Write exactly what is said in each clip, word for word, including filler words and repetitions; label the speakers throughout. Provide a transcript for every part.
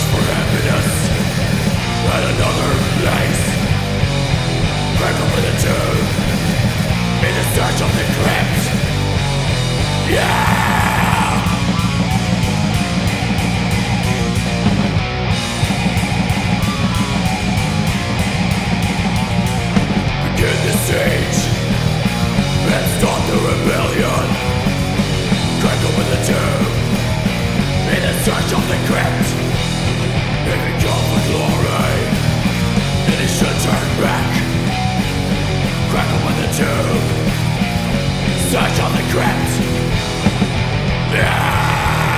Speaker 1: for happiness at another place. Crack open the tomb in the search of the crypt. Yeah! Begin the siege and start the rebellion. Crack open the tomb in the search of the crypt. If it comes for glory, then it should turn back. Crack open the tomb, search of the crypt. Yeah!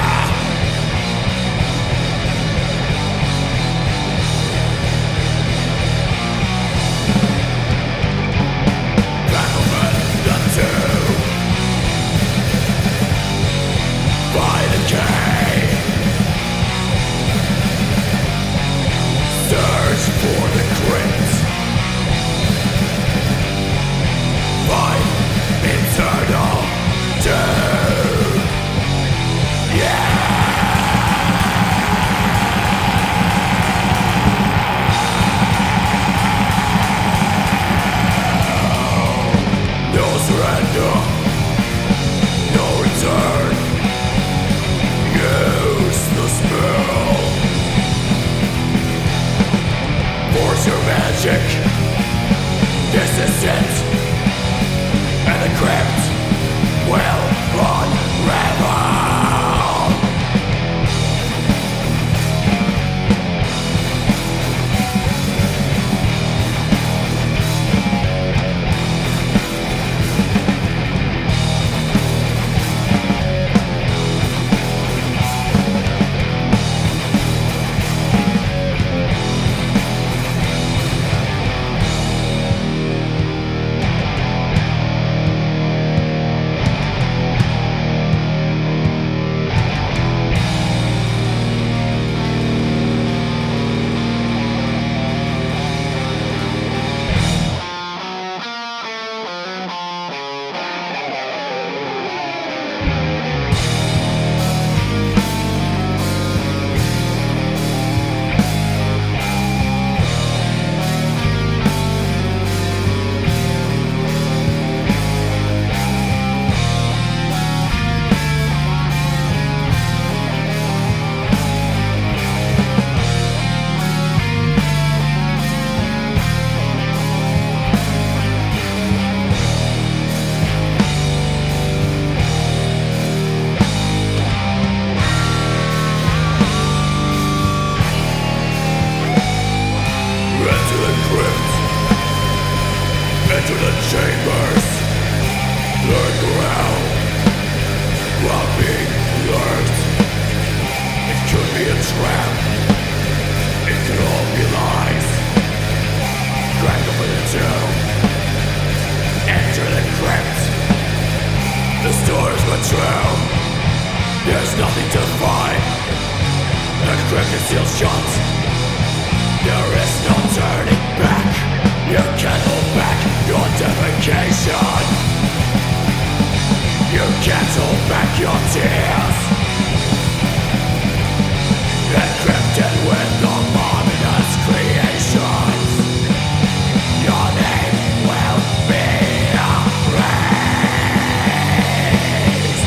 Speaker 1: Crack open the tomb by the cave. Search for the crypt. Find eternal doom. Yeah! No surrender, no return. Use the spell. Force your magic. This is it. And the crypt will unravel. Enter the chambers. Lurk around while being lurked. It could be a trap. It could all be lies. Crack open the tomb. Enter the crypt. The stories were true. There's nothing to find. The crypt is still shut. There is no turning back. You can't hold back your defecation. You can't hold back your tears. Encrypted with the marvelous creations. Your name will be erased.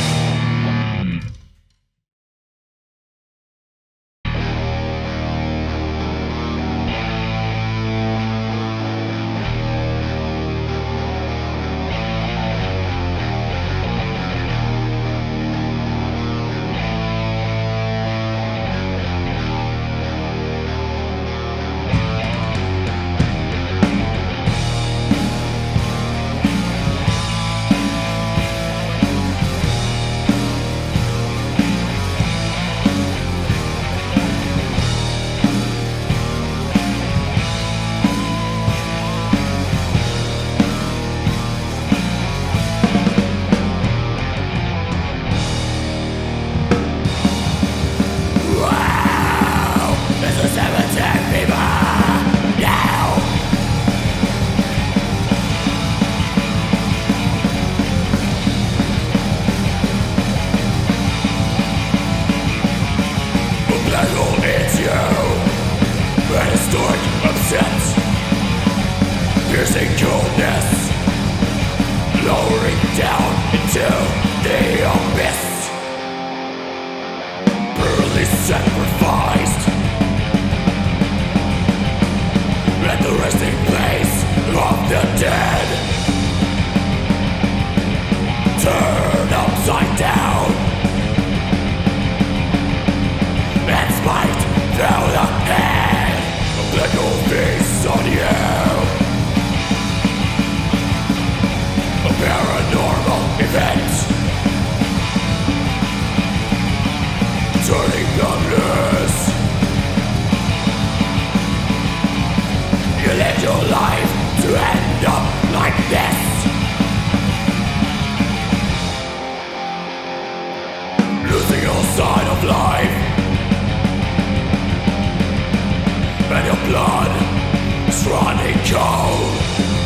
Speaker 1: cold,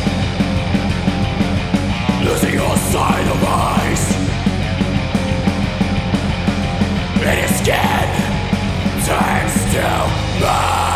Speaker 1: losing your sight of eyes, and your skin turns to bone.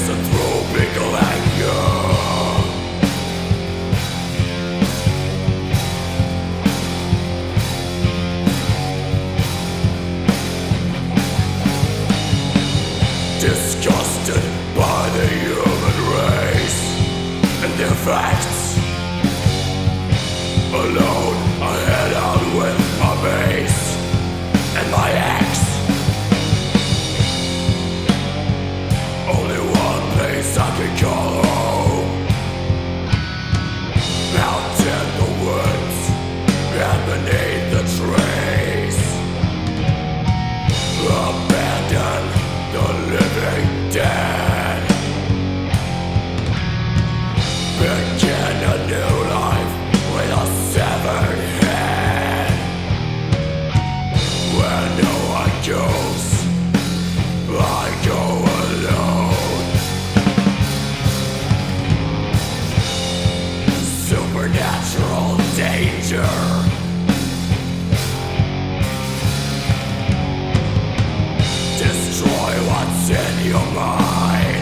Speaker 1: listen through legal anger. Disgusted by the human race and their facts. Alone, I head out with my mace and my axe. Only one place I can call home. Out in the woods and beneath the trees. Abandon the living dead. Begin a new life with a severed head. Where no one goes, I go alone. Supernatural danger. Destroy what's in your mind.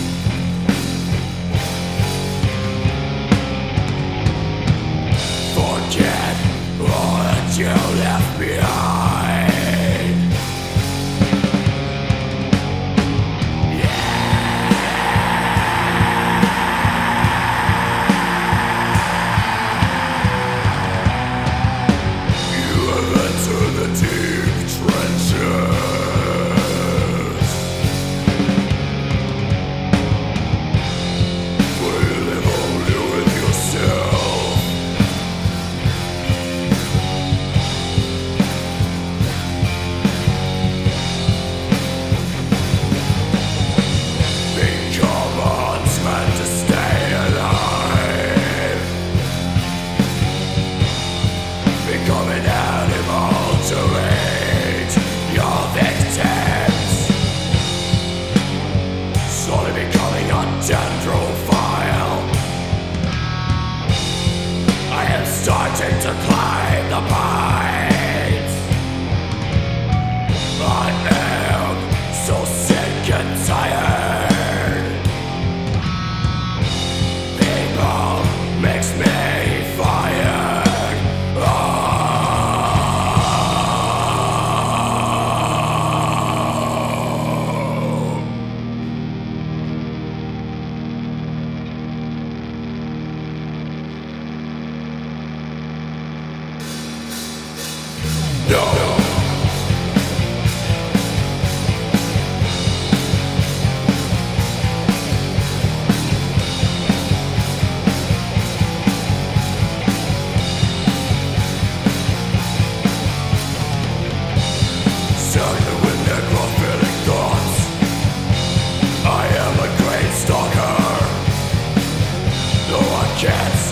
Speaker 1: Forget all that you left behind. You have entered the deep trenches. Where you live only with yourself. Become huntsmen to stay alive. Become an animal to eat your victims. Slowly becoming a dendrophile. I am starting to climb the pines. I am so sick and tired. People makes me fired. Oh. No. Started with necrophilic thoughts. I am a great stalker. Though I can't